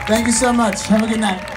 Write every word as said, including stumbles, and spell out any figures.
Thank you so much. Have a good night.